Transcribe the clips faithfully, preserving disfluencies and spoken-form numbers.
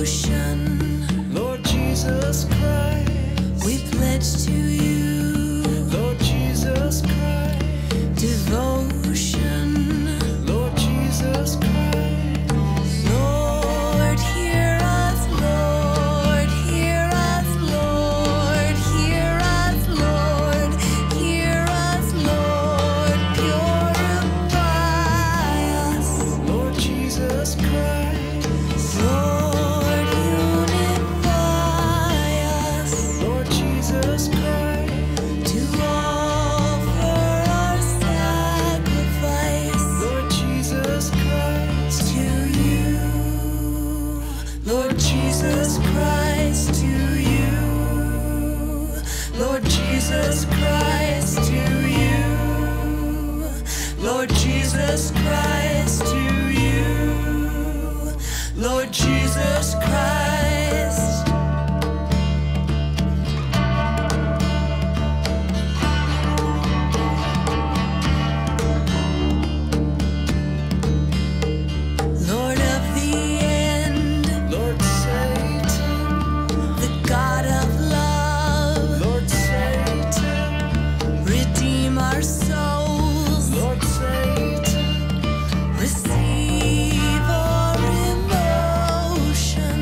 devotion. Lord Jesus Christ, We pledge to you Lord Jesus Christ, devotion. Lord Jesus Christ, Lord, hear us, Lord, hear us, Lord, hear us, Lord, hear us, Lord, purify us. Lord Jesus Christ, Lord, unify us Lord Jesus Christ, to offer our sacrifice Lord Jesus Christ, to you. Lord Jesus Christ, to you. Lord Jesus Christ, to you. Lord Jesus Christ, to you. Lord Jesus Christ. Lord of the end, Lord Satan, the God of love, Lord Satan, redeem our souls, Lord Satan, receive our emotion.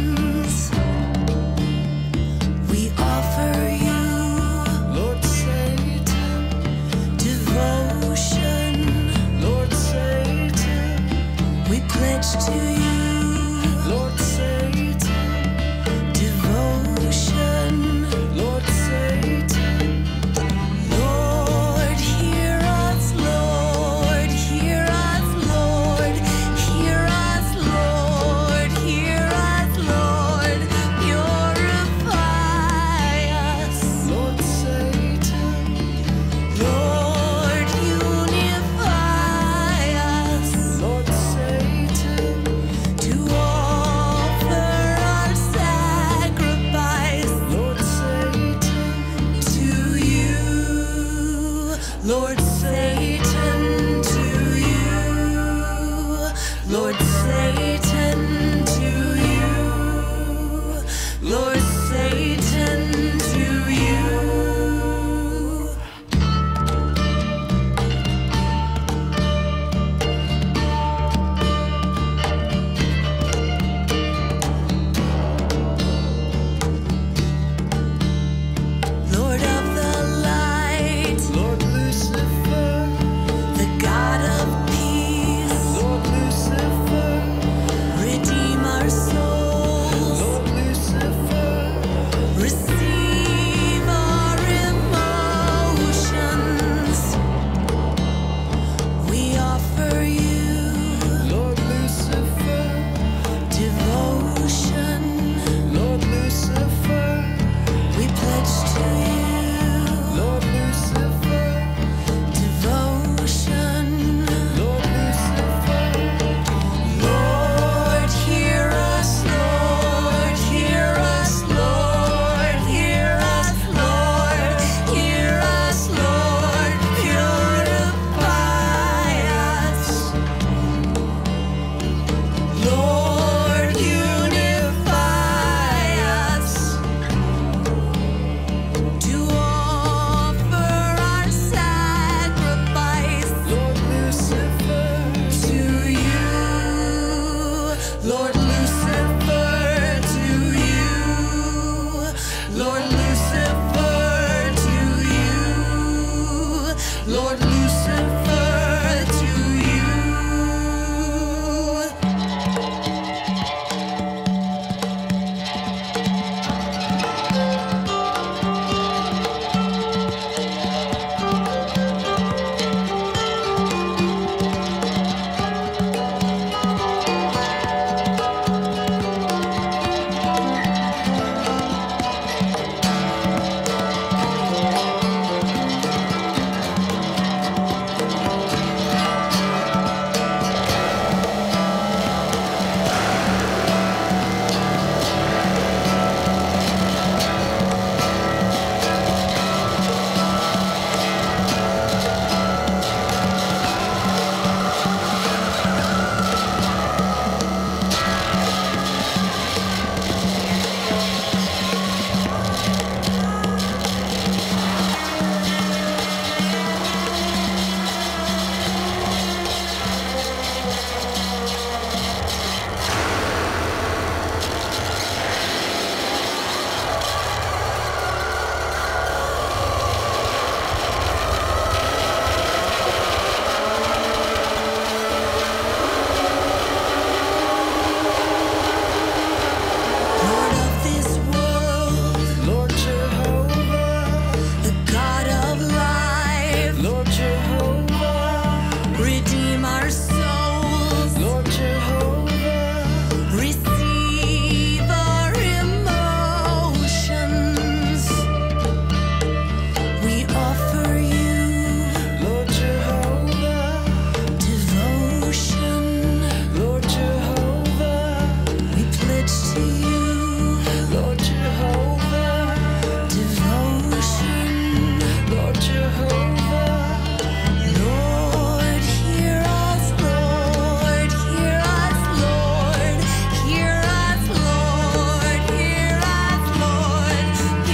Lord Jehovah, devotion. Lord Jehovah, Lord, hear us, Lord, hear us, Lord, hear us, Lord, hear us, Lord,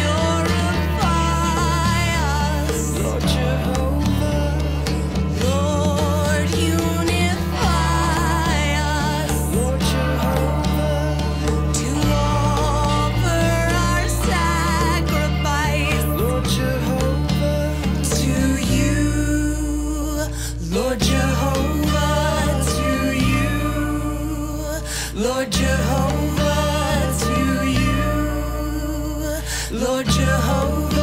purify us. Lord Jehovah, Lord, unify us Lord Jehovah, to offer our sacrifice Lord Jehovah, to you, Lord Jehovah, to you, Lord Jehovah, to you, Lord Jehovah.